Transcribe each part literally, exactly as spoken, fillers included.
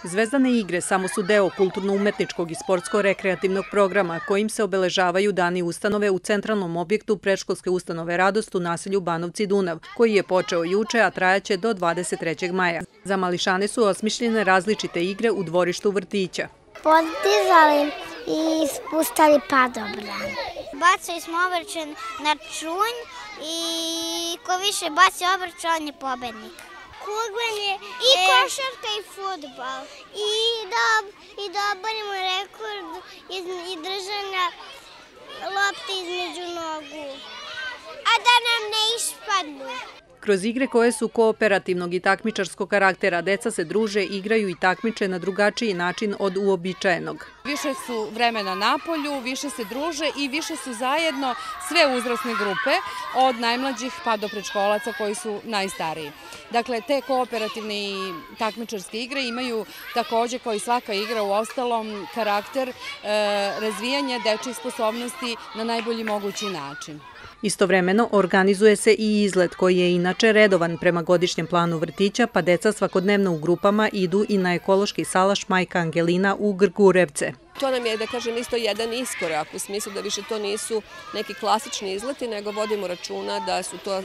Zvezdane igre samo su deo kulturno-umetničkog i sportsko-rekreativnog programa kojim se obeležavaju dani ustanove u centralnom objektu predškolske ustanove Radost u naselju Banovci Dunav, koji je počeo juče, a trajaće do dvadeset trećeg maja. Za mališane su osmišljene različite igre u dvorištu vrtića. Podizali i spustali padobran. Bacali smo obrčan na čunj i ko više baci obrčan, on je pobednik. Kuglanje i košarka i fudbal. I da, i da oborimo rekord i držanja lopte između nogu. A da nam ne ispadnu. Kroz igre koje su kooperativnog i takmičarskog karaktera, deca se druže, igraju i takmiče na drugačiji način od uobičajenog. Više su vremena na polju, više se druže i više su zajedno sve uzrasne grupe, od najmlađih pa do predškolaca koji su najstariji. Dakle, te kooperativne i takmičarske igre imaju također, kao i svaka igra u ostalom, karakter razvijanja dečjih sposobnosti na najbolji mogući način. Istovremeno organizuje se i izlet koji je inače redovan prema godišnjem planu vrtića, pa deca svakodnevno u grupama idu i na ekološki salaš Majka Angelina u Grgurevce. To nam je, da kažem, isto jedan iskorak u smislu da više to nisu neki klasični izleti, nego vodimo računa da su to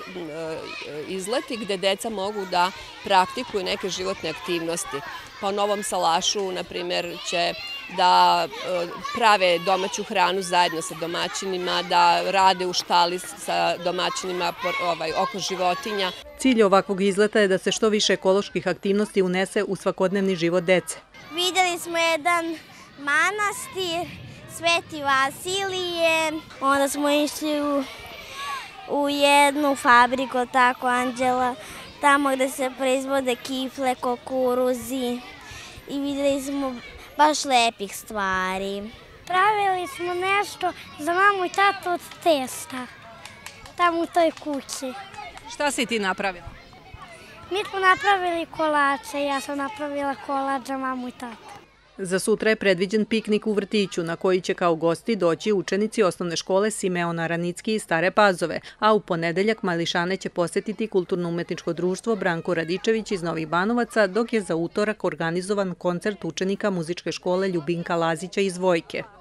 izleti gde deca mogu da praktikuju neke životne aktivnosti. Pa u Novom Salašu, na primjer, će da prave domaću hranu zajedno sa domaćinima, da rade u štali sa domaćinima oko životinja. Cilj ovakvog izleta je da se što više ekoloških aktivnosti unese u svakodnevni život dece. Videli smo jedan manastir, Sveti Vasilije, onda smo išli u, u jednu fabriku, tako Anđela, tamo gde se proizvode kifle, kukuruzi i videli smo baš lepih stvari. Pravili smo nešto za mamu i tatu od testa, tamo u toj kući. Šta si ti napravila? Mi smo napravili kolače, ja sam napravila kolač za mamu i tatu. Za sutra je predviđen piknik u vrtiću na koji će kao gosti doći učenici osnovne škole Simeona Ranicki iz Stare Pazove, a u ponedeljak mališane će posetiti kulturno-umetničko društvo Branko Radičević iz Novih Banovaca, dok je za utorak organizovan koncert učenika muzičke škole Ljubinka Lazića iz Vojke.